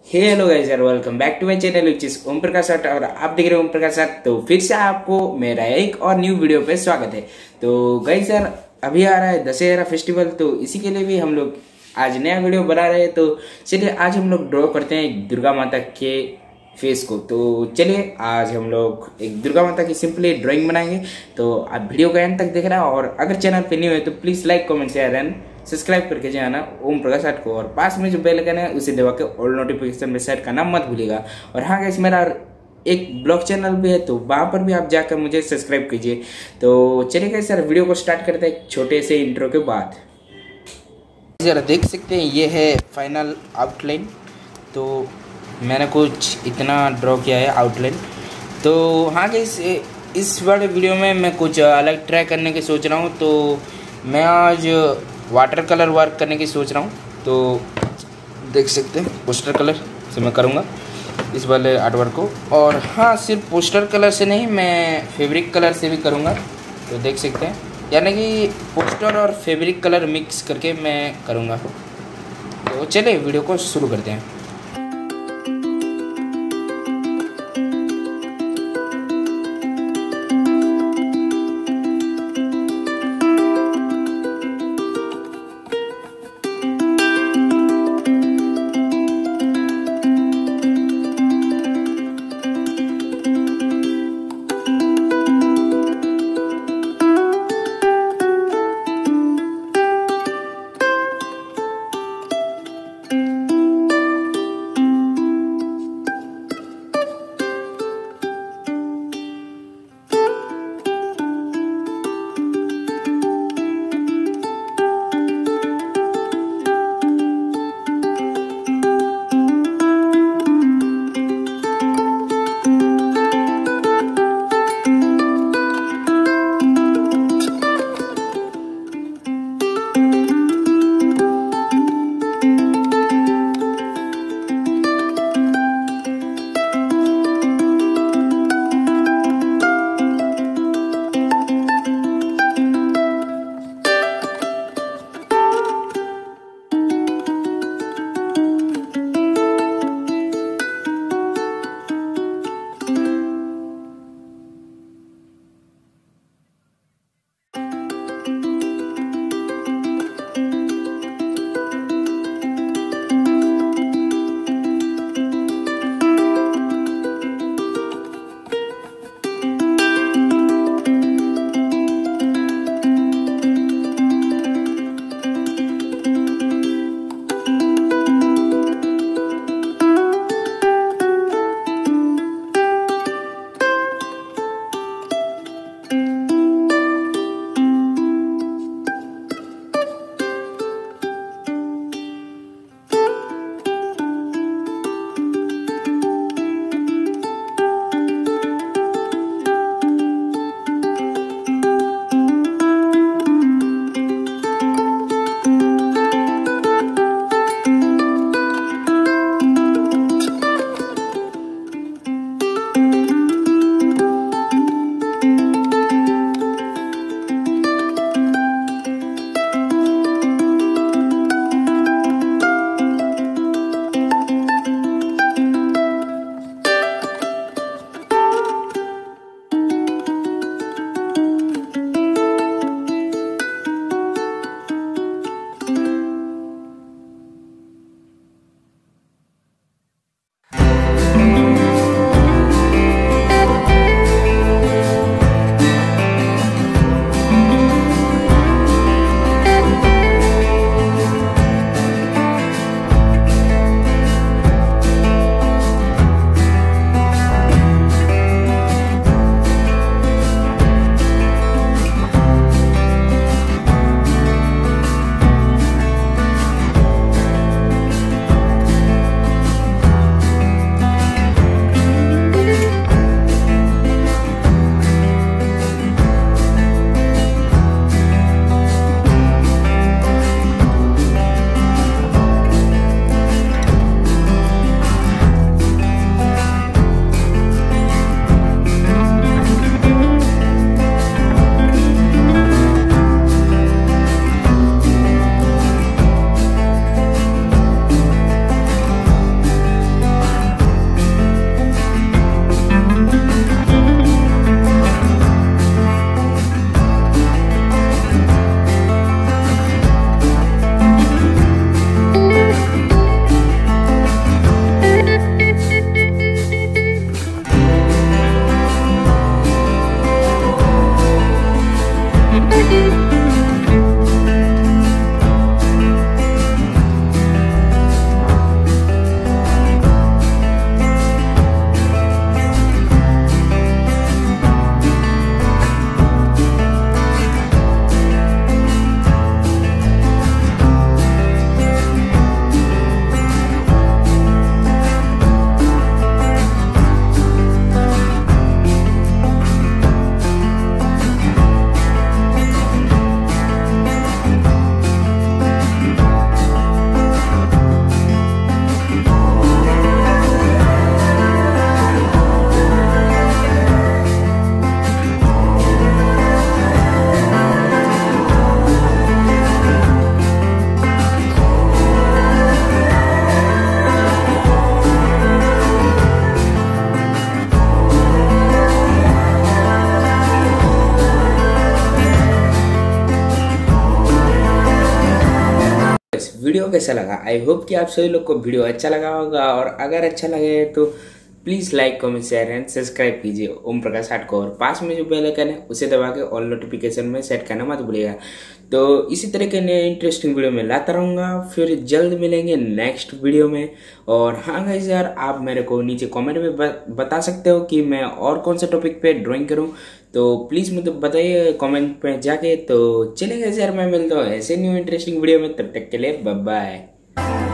Hello guys यार, welcome back to my channel which is Om Prakash art और आप देख रहे हो ओम प्रकाश आर्ट। तो फिर से आपको मेरा एक और न्यू वीडियो पे स्वागत है। तो गाइस यार, अभी आ रहा है दशहरा फेस्टिवल, तो इसी के लिए भी हम लोग आज नया वीडियो बना रहे हैं। तो चलिए आज हम लोग ड्रॉ करते हैं दुर्गा माता के फेस को। तो चलिए आज हम लोग एक दुर्गा माता की सिंपली ड्राइंग बनाएंगे। तो आप वीडियो को एंड तक देख रहे हैं और अगर चैनल पे न्यू है तो please like comment share and subscribe करके जाना ओम प्रकाश आर्ट को, और पास में जो बेल आइकन है उसे दबा के ऑल नोटिफिकेशन में सेट करना मत भूलिएगा। और हाँ गाइस, मेरा एक ब्लॉग चैनल भी है, तो वहाँ पर भी आप जाकर मुझे सब्सक्राइब कीजिए। तो चलिए गाइस सर, वीडियो को स्टार्ट करते हैं एक छोटे से इंट्रो के बाद। जरा देख सकते हैं ये है फाइनल आउटलाइन। तो मैंने कुछ इतना ड्रॉ किया है आउटलाइन। तो हाँ गाइस, इस वाले वीडियो में मैं कुछ अलग ट्राई करने की सोच रहा हूँ। तो मैं आज वाटर कलर वर्क करने की सोच रहा हूँ। तो देख सकते हैं पोस्टर कलर से मैं करूँगा इस वाले आर्ट वर्क को। और हाँ, सिर्फ पोस्टर कलर से नहीं, मैं फैब्रिक कलर से भी करूँगा। तो देख सकते हैं, यानी कि पोस्टर और फैब्रिक कलर मिक्स करके मैं करूँगा। तो चलिए वीडियो को शुरू करते हैं। वीडियो कैसा लगा। आई होप कि आप सभी लोग को वीडियो अच्छा लगा होगा, और अगर अच्छा लगे तो please like comment share and subscribe कीजिए ओम प्रकाश आर्ट को, और पास में जो बेल आइकन है उसे दबा के ऑल नोटिफिकेशन में सेट करना मत भूलिएगा। तो इसी तरह के नए इंटरेस्टिंग वीडियो में लाता रहूँगा, फिर जल्द मिलेंगे नेक्स्ट वीडियो में। और हाँ गाइस यार, आप मेरे को नीचे कमेंट में बता सकते हो कि मैं और कौन सा टॉपिक पे ड्राइंग करूँ, तो प्लीज़ मुझे बताइए कमेंट पे जाके। तो चलिए गाइस यार, मैं मिलता हूँ ऐसे न्यू इंटरेस्टिंग वीडियो में, तब तक के लिए बाय बाय।